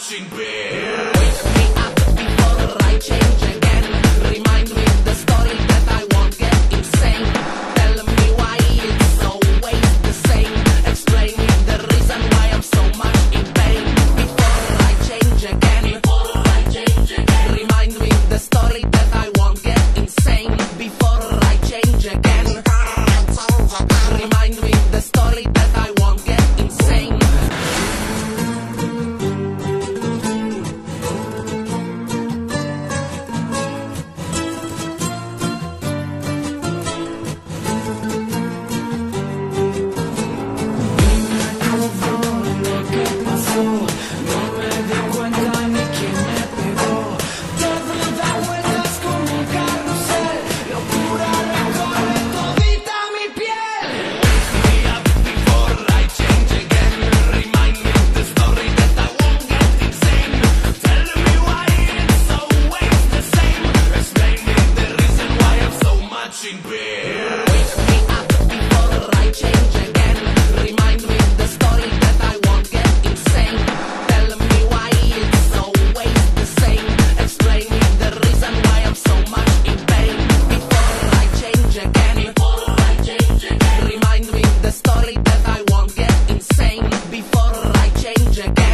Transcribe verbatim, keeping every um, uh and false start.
in bed. Wake me up before I change again. Remind me the story that I won't get insane. Tell me why it's always the same. Explain me the reason why I'm so much in pain. Before I change again. Before I change again. Remind me the story that I won't get insane. Before I change again. Remind me the story that I won't get insane. In bed. Wake me up before I change again. Remind me the story that I won't get insane. Tell me why it's always the same. Explain me the reason why I'm so much in pain. Before I change again. Before I change again. Remind me the story that I won't get insane. Before I change again.